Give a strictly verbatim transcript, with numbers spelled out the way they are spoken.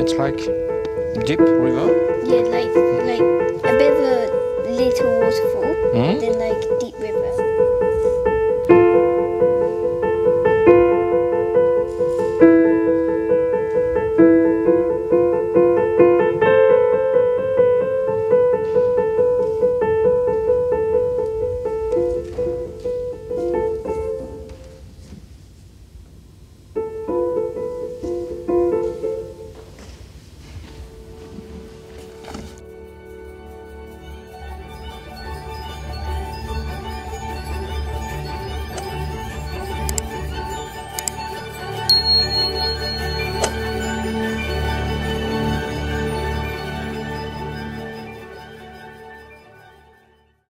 it's like deep river. Yeah, like like a bit of a little waterfall, Mm. then like deep river.